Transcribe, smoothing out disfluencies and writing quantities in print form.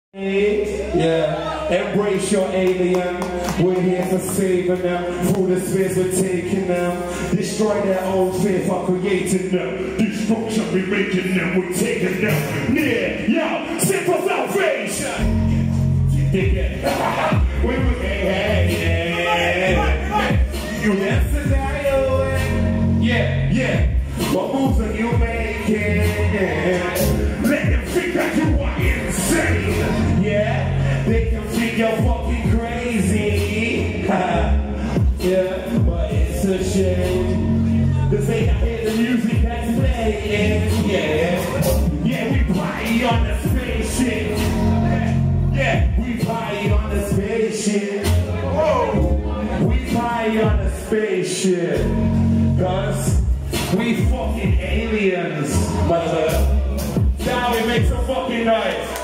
Yeah, embrace your alien. We're here for saving them. Through the space we're taking them. Destroy their own faith for creating them. Destruction we making them, we're taking them. Yeah, yo, simple salvation. Yeah. We you yesterday. Yeah. What moves are you making? Let them think that you are insane. Yeah, they can think you're fucking crazy. Yeah, but it's a shame. This ain't I hear the music that's playing. Yeah, we party on the spaceship. Yeah, we party on the spaceship. Whoa, we party on the spaceship. Cause we fucking aliens, mother. Now we make some fucking noise.